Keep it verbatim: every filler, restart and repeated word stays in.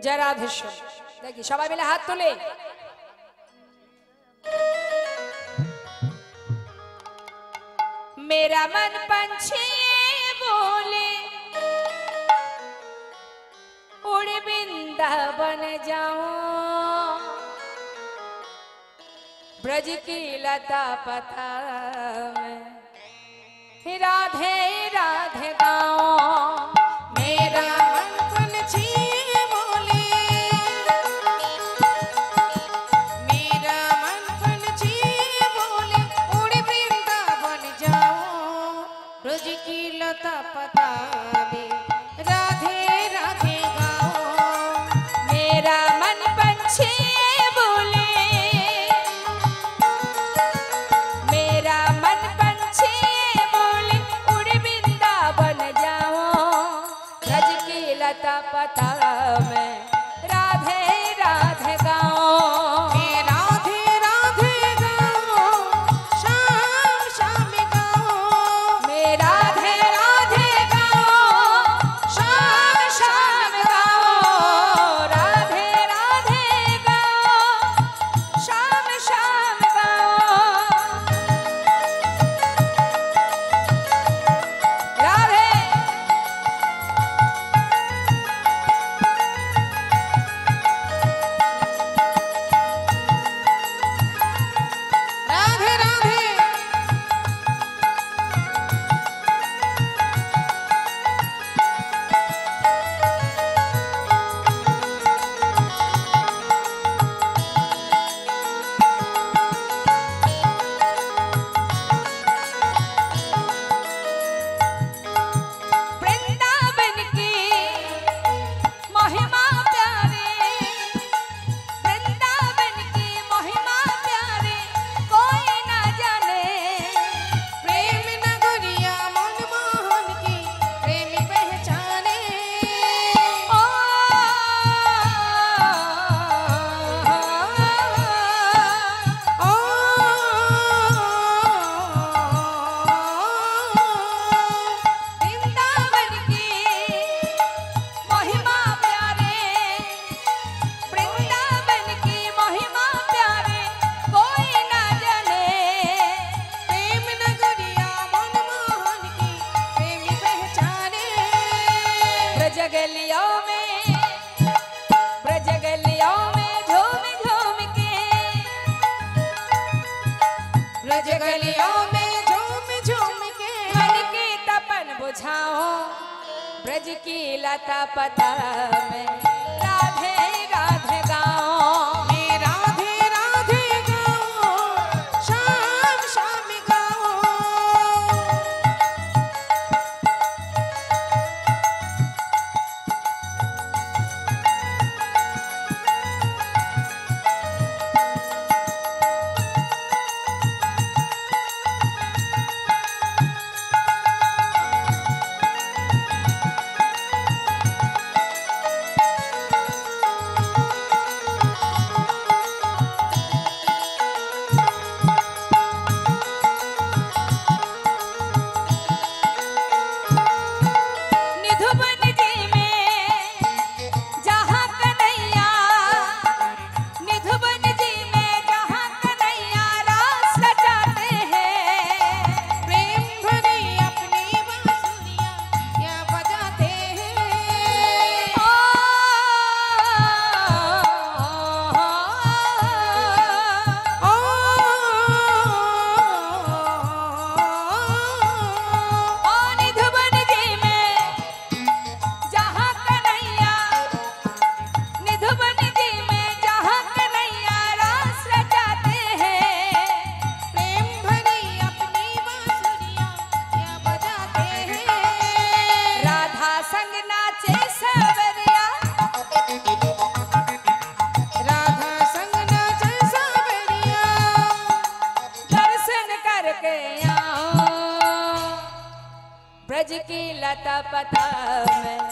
जय राधेश्वर। देखिए सबाई मिले हाथ तुले। मेरा मन पंछी बोले उड़ वृंदावन जाऊं, ब्रज की लता पता में राधे राधे गाऊं। मेरा मन पंछी बोले, मेरा मन पंछी बोले उड़ वृंदावन जाऊं, ब्रज की लता पता में राधे राधे गाऊं। मेरा मन पंछी बोले, मेरा मन पंछी बोले उड़ वृंदावन जाऊं, ब्रज की लता पता में राधे राधे गाऊं। राधे राधे गाऊं, शाम शाम गाऊं। मैं राधे राधे गाऊं, शाम शाम गाऊं। राधे राधे गाऊं, शाम शाम गाऊं। राधे राधे राधे वृंदावन की महिमा प्यारे, वृंदावन की महिमा प्यारे कोई ना जाने। प्रेम नगरिया मनमोहन की प्रेमी पहचाने। ओ ओ वृंदावन की महिमा प्यारे, वृंदावन की महिमा प्यारे कोई ना जाने। प्रेम नगरिया मनमोहन की प्रेमी पहचाने। ब्रज गलियों में, ब्रज गलियों में झूम झूम के, ब्रज गलियों में झूम झूम के मन की तपन बुझाओ, ब्रज की लता पता में राधे राधे गाऊं। मैं राधे राधे गाऊं, शाम शाम गाऊं। निधुवन जी में जहाँ कन्हैया, निधुवन जी में जहाँ कन्हैया रास रचाते हैं। प्रेम भरी अपनी बांसुरियाँ क्या बजाते हैं। ओ ओ ओ निधुवन जी में जहाँ कन्हैया, निधुवन जी में जहाँ कन्हैया रास रचाते हैं। प्रेम भरी अपनी बांसुरियाँ क्या बजाते हैं। राधा संग नाचे सावरिया, राधा संग नाचे सावरिया, दर्शन करके आओ, ब्रज की लता पता में